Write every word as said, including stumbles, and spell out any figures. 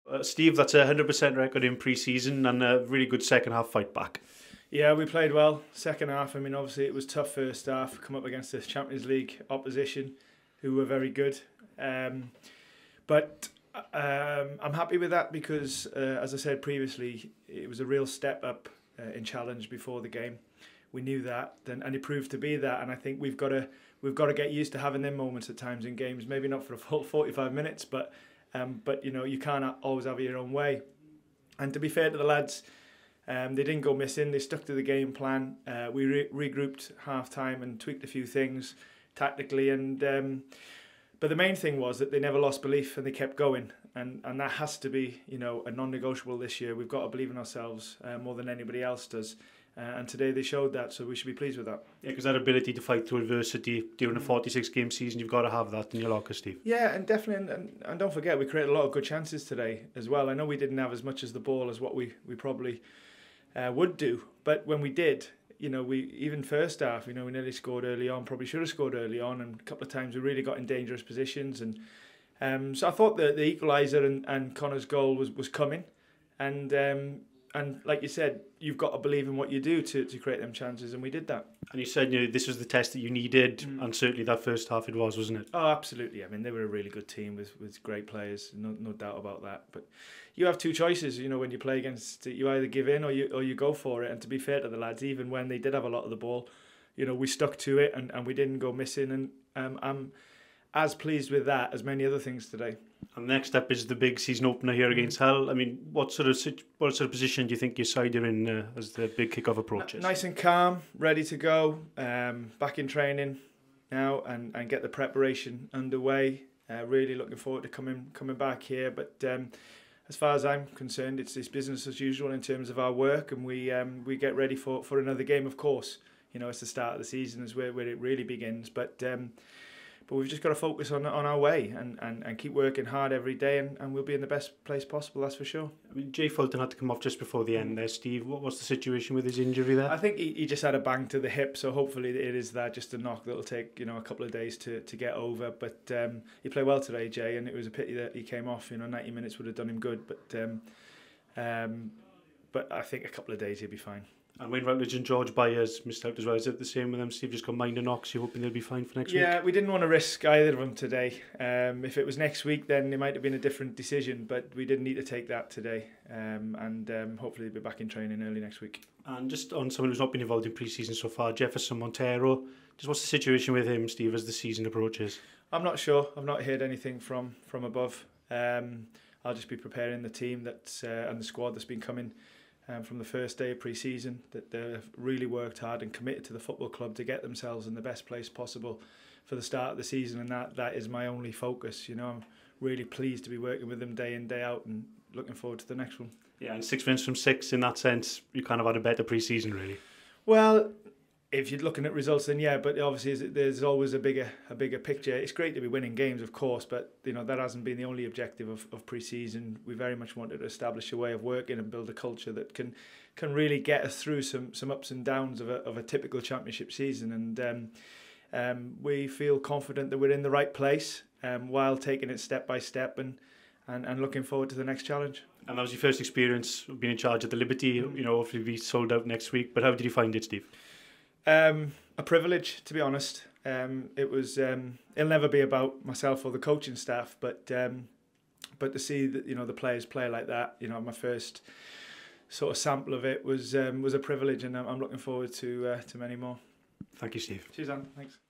Uh, Steve, that's a one hundred percent record in pre-season and a really good second half fight back. Yeah, we played well second half. I mean, obviously it was tough first half, come up against the Champions League opposition who were very good. Um, but um, I'm happy with that because, uh, as I said previously, it was a real step up uh, in challenge before the game. We knew that, then, and it proved to be that. And I think we've got to we've got to get used to having them moments at times in games. Maybe not for a full forty-five minutes, but um, but you know you can't always have your own way. And to be fair to the lads, um, they didn't go missing. They stuck to the game plan. Uh, we re regrouped half time and tweaked a few things tactically. And um, but the main thing was that they never lost belief and they kept going. And and that has to be you know a non-negotiable this year. We've got to believe in ourselves uh, more than anybody else does. Uh, and today they showed that, so we should be pleased with that. Yeah, because that ability to fight through adversity during a forty-six game season, you've got to have that in your locker, Steve. Yeah, and definitely, and, and, and don't forget, we created a lot of good chances today as well. I know we didn't have as much as the ball as what we, we probably uh, would do, but when we did, you know, we even first half, you know, we nearly scored early on, probably should have scored early on, and a couple of times we really got in dangerous positions. And um, so I thought the, the equaliser and, and Connor's goal was, was coming, and um, And like you said, you've got to believe in what you do to, to create them chances, and we did that. And you said you know, this was the test that you needed, mm. and certainly that first half it was, wasn't it? Oh, absolutely. I mean, they were a really good team with, with great players, no, no doubt about that. But you have two choices, you know, when you play against, you either give in or you or you go for it. And to be fair to the lads, even when they did have a lot of the ball, you know, we stuck to it and, and we didn't go missing. And um, I'm as pleased with that as many other things today. And the next step is the big season opener here against Hull. I mean, what sort of what sort of position do you think your side are in uh, as the big kick-off approaches? Nice and calm, ready to go, um, back in training now, and, and get the preparation underway. Uh, really looking forward to coming coming back here. But um, as far as I'm concerned, it's, it's business as usual in terms of our work, and we um, we get ready for for another game. Of course, you know it's the start of the season, is where where it really begins. But um, But we've just got to focus on on our way and, and, and keep working hard every day, and, and we'll be in the best place possible, that's for sure. I mean, Jay Fulton had to come off just before the end there, Steve. What was the situation with his injury there? I think he, he just had a bang to the hip, so hopefully it is that, just a knock that'll take you know a couple of days to, to get over. But um, he played well today, Jay, and it was a pity that he came off. You know, ninety minutes would have done him good, but um, um, but I think a couple of days he'll be fine. And Wayne Rutledge and George Byers missed out as well. Is it the same with them, Steve? Just got minor knocks. You're hoping they'll be fine for next yeah, week? Yeah, we didn't want to risk either of them today. Um, if it was next week, then it might have been a different decision, but we didn't need to take that today. Um, and um, hopefully they'll be back in training early next week. And just on someone who's not been involved in pre-season so far, Jefferson Montero, just what's the situation with him, Steve, as the season approaches? I'm not sure. I've not heard anything from, from above. Um, I'll just be preparing the team that's uh, and the squad that's been coming Um, from the first day of pre-season, that they've really worked hard and committed to the football club to get themselves in the best place possible for the start of the season, and that that is my only focus. You know, I'm really pleased to be working with them day in, day out, and looking forward to the next one. Yeah, and six wins from six, in that sense, you kind of had a better pre-season, really. Well, if you're looking at results, then yeah, but obviously there's always a bigger a bigger picture. It's great to be winning games, of course, but you know that hasn't been the only objective of, of pre-season. We very much wanted to establish a way of working and build a culture that can can really get us through some some ups and downs of a of a typical championship season. And um, um, we feel confident that we're in the right place um, while taking it step by step and, and and looking forward to the next challenge. And that was your first experience of being in charge at the Liberty. You know, hopefully be sold out next week. But how did you find it, Steve? Um, a privilege, to be honest. Um, it was. Um, it'll never be about myself or the coaching staff, but um, but to see that you know the players play like that, you know, my first sort of sample of it was um, was a privilege, and I'm, I'm looking forward to uh, to many more. Thank you, Steve. Cheers, Anne. Thanks.